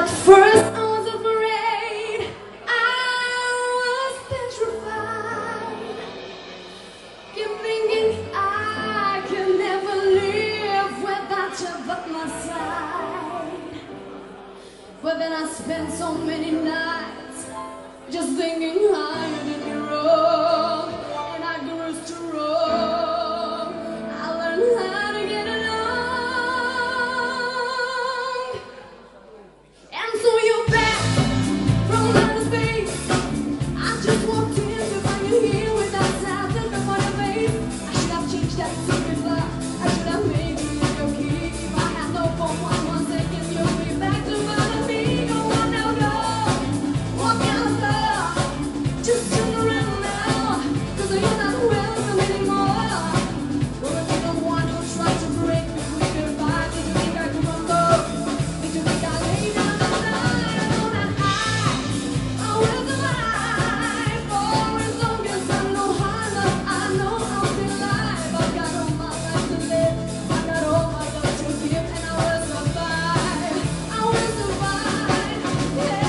At first I was afraid, I was petrified. Keep thinking I can never live without you by my side. But then I spent so many nights just thinking how you did me wrong, and I grew strong. I learned how to get along, and so you're back from outer space. I just walked in to find you here without something before your face. I should have changed that secret love. I should have made you your key. If I had no for 1 second, you'll be back to follow me. Go on now, go. Walk out the door. Just turn around now, 'cause you're not welcome anymore. Well, if you're the one who tried to break me with goodbye, did you think I could run low? Did you think I lay down the line? I know that I will survive for as long as I know how love. I know I'll be alive. I've got all my life to live. I've got all my love to give, and I will survive. I will survive. Yeah.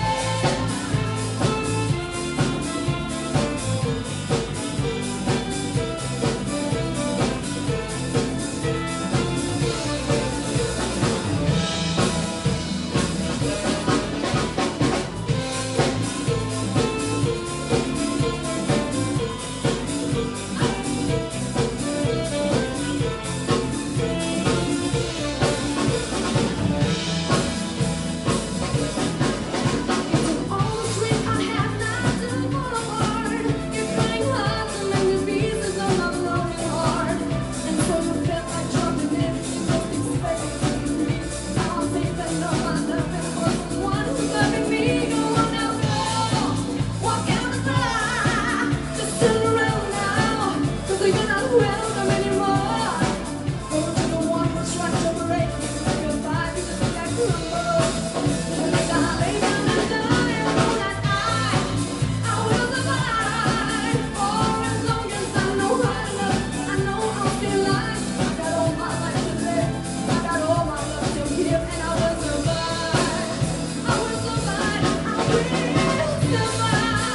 Welcome anymore. Go to the one who tried to break me with goodbye. Did you think I could rumble? Did you think I lay down and die? I know that I will survive for as long as I know how to love. I know I'll be alive. I got all my life to live. I got all my love to give, and I will survive. I will survive. I will survive.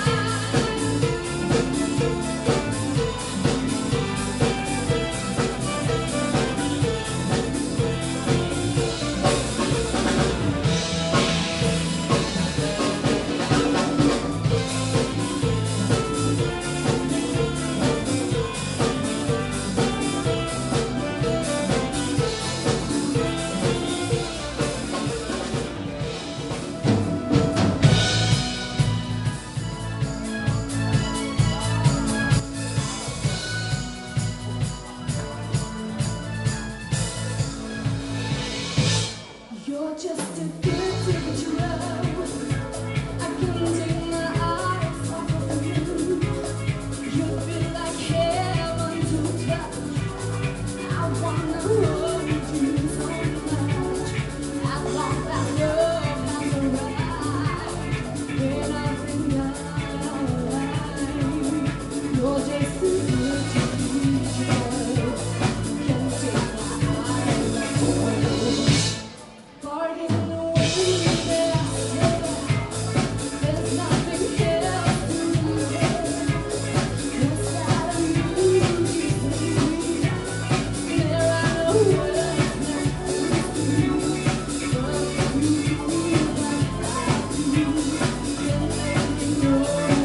You're just too good to be true. I can't take my eyes off of you. You feel like heaven to touch. I wanna hold you so much. As long as love has arrived, then I think I'm alive. You're just too good to be true. Can't take my eyes off of you. Pardon the way that I say that. There's nothing else to do. Inside of you, there are no words left to do. But you like I do, then let me know.